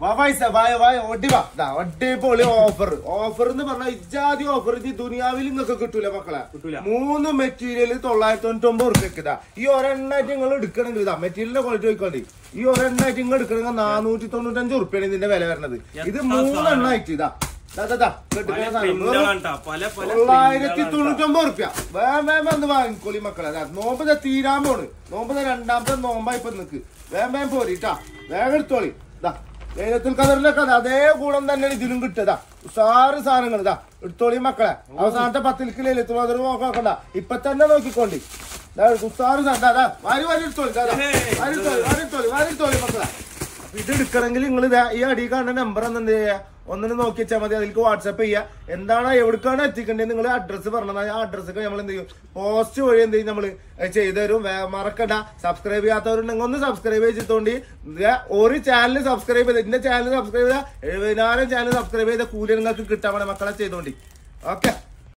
അടിപൊളി ഓഫർ എന്ന് പറഞ്ഞാൽ ഇജാതി ഓഫർ ഇത് ദുനിയാവിൽ നിങ്ങൾക്ക് കിട്ടൂല മക്കളെ. 3 മെറ്റീരിയൽ 999 റുപ്യക്ക്. ഈ ഒരെണ്ണായിട്ട് നിങ്ങൾ എടുക്കണമെങ്കിൽ ഇതാ മെറ്റീരിയലിന്റെ ക്വാളിറ്റി നോക്കിക്കോണ്ടി. ഈ ഒരെണ്ണായിട്ട് നിങ്ങൾ എടുക്കണമെങ്കിൽ 495 റുപ്യാണ് ഇതിന്റെ വില വരുന്നത്. ഇത് 3 എണ്ണായിട്ട് ഇതാ 999 റുപ്യ. വേം വന്ന് വാങ്ങിക്കോളി മക്കളെ. നോമ്പ് തീരാൻ പോണ്. നോമ്പ് 2ാമത്തെ നോമ്പാ ഇപ്പൊ നിക്ക്. വേം പോരിട്ടാ. വേഗം എടുത്തോളി. ലൈലത്തുൽ ഖദറിലൊക്കെ അതേ ഗുണം തന്നെയാണ് ഇതിലും കിട്ടതാ. ഉഷാറ് സാധനങ്ങൾ ഇതാ എടുത്തോളി മക്കളെ. അവസാനത്തെ 10ലേക്ക് ലൈലത്തുൽ ഖദർ നോക്കണ്ട, ഇപ്പൊ തന്നെ നോക്കിക്കോണ്ടി. ഉഷാറ് വാരി എടുത്തോളി മക്കളെ. ഇത് എടുക്കണമെങ്കിൽ നിങ്ങൾ ഈ അടി കാണുന്ന നമ്പർ ഒന്ന് എന്ത് ചെയ്യുക, ഒന്നിന് നോക്കി വെച്ചാൽ മതി. അതിലേക്ക് വാട്സാപ്പ് ചെയ്യുക. എന്താണ് എവിടേക്കാണ് എത്തിക്കേണ്ടത് നിങ്ങൾ അഡ്രസ്സ് പറഞ്ഞത്. ആ അഡ്രസ്സൊക്കെ നമ്മൾ എന്ത് ചെയ്യും, പോസ്റ്റ് വഴി എന്ത് ചെയ്യും നമ്മൾ ചെയ്തു തരും. മറക്കണ്ട, സബ്സ്ക്രൈബ് ചെയ്യാത്തവരുണ്ടെങ്കിൽ ഒന്ന് സബ്സ്ക്രൈബ് ചെയ്തിട്ടോണ്ടി. ഒരു ചാനൽ സബ്സ്ക്രൈബ് ചെയ്ത് എന്റെ ചാനൽ സബ്സ്ക്രൈബ് ചെയ്താൽ 70,000 ചാനൽ സബ്സ്ക്രൈബ് ചെയ്ത കൂലി നിങ്ങൾക്ക് കിട്ടാൻ വേണം മക്കളെ ചെയ്തോണ്ടി. ഓക്കെ.